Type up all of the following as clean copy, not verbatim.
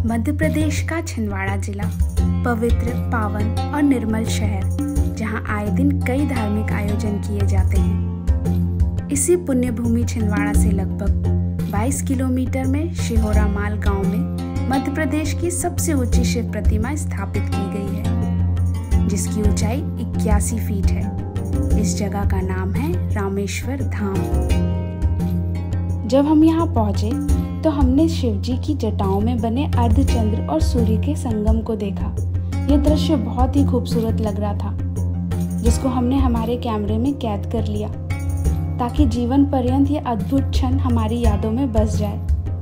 मध्य प्रदेश का छिंदवाड़ा जिला पवित्र, पावन और निर्मल शहर, जहां आए दिन कई धार्मिक आयोजन किए जाते हैं। इसी पुण्य भूमि छिंदवाड़ा से लगभग 22 किलोमीटर में शिहोरामाल गांव में मध्य प्रदेश की सबसे ऊंची शिव प्रतिमा स्थापित की गई है, जिसकी ऊंचाई 81 फीट है। इस जगह का नाम है रामेश्वर धाम। जब हम यहाँ पहुंचे तो हमने शिवजी की जटाओं में बने अर्धचंद्र और सूर्य के संगम को देखा। यह दृश्य बहुत ही खूबसूरत लग रहा था, जिसको हमने हमारे कैमरे में कैद कर लिया ताकि जीवन पर्यंत ये अद्भुत क्षण हमारी यादों में बस जाए।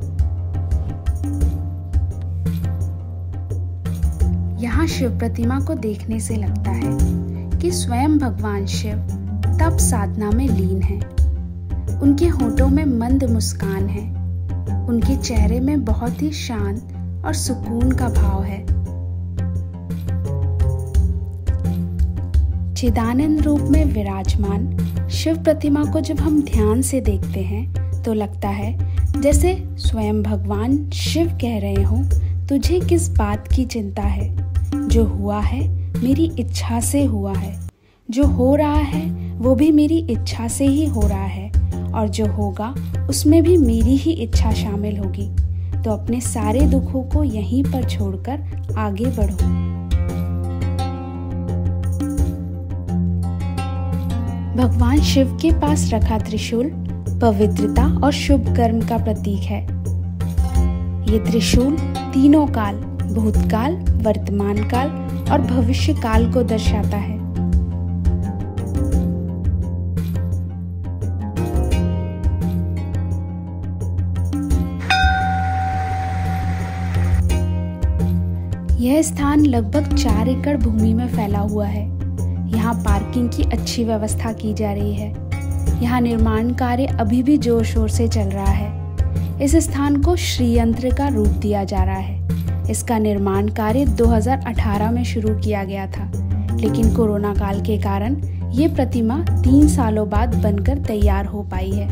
यहाँ शिव प्रतिमा को देखने से लगता है कि स्वयं भगवान शिव तप साधना में लीन हैं। उनके होठों में मंद मुस्कान है। उनके चेहरे में बहुत ही शांत और सुकून का भाव है। चिदानंद रूप में विराजमान शिव प्रतिमा को जब हम ध्यान से देखते हैं तो लगता है जैसे स्वयं भगवान शिव कह रहे हों, तुझे किस बात की चिंता है? जो हुआ है मेरी इच्छा से हुआ है, जो हो रहा है वो भी मेरी इच्छा से ही हो रहा है, और जो होगा उसमें भी मेरी ही इच्छा शामिल होगी। तो अपने सारे दुखों को यहीं पर छोड़कर आगे बढ़ो। भगवान शिव के पास रखा त्रिशूल पवित्रता और शुभ कर्म का प्रतीक है। ये त्रिशूल तीनों काल, भूतकाल, वर्तमान काल और भविष्य काल को दर्शाता है। यह स्थान लगभग 4 एकड़ भूमि में फैला हुआ है। यहाँ पार्किंग की अच्छी व्यवस्था की जा रही है। यहाँ निर्माण कार्य अभी भी जोर शोर से चल रहा है। इस स्थान को श्रीयंत्र का रूप दिया जा रहा है। इसका निर्माण कार्य 2018 में शुरू किया गया था, लेकिन कोरोना काल के कारण ये प्रतिमा 3 सालों बाद बनकर तैयार हो पाई है।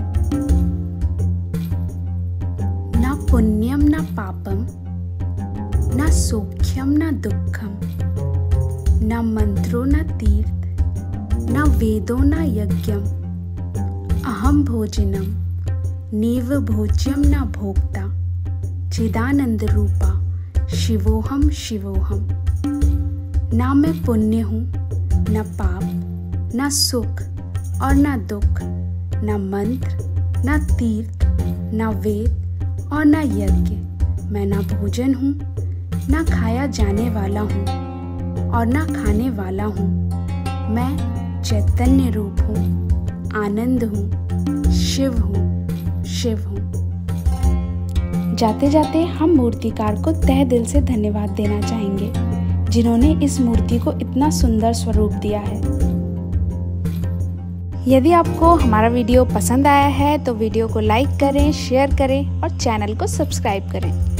ना पुण्यम ना पापम, न सौख्यम न दुःखम, न मंत्रो न तीर्थ, न वेदो न यज्ञम, अहम भोजनम, नेव भोज्यम न भोक्ता, चिदानंद रूपा, शिवोहम शिवोहम। ना मैं पुण्य हूँ, न पाप, न सुख और न दुख, न मंत्र, न तीर्थ, न वेद और न यज्ञ। मैं न भोजन हूँ, ना खाया जाने वाला हूँ और ना खाने वाला हूँ। मैं चैतन्य रूप हूँ, आनंद हूँ, शिव हूँ, शिव हूँ। जाते जाते हम मूर्तिकार को तहे दिल से धन्यवाद देना चाहेंगे, जिन्होंने इस मूर्ति को इतना सुंदर स्वरूप दिया है। यदि आपको हमारा वीडियो पसंद आया है तो वीडियो को लाइक करें, शेयर करें और चैनल को सब्सक्राइब करें।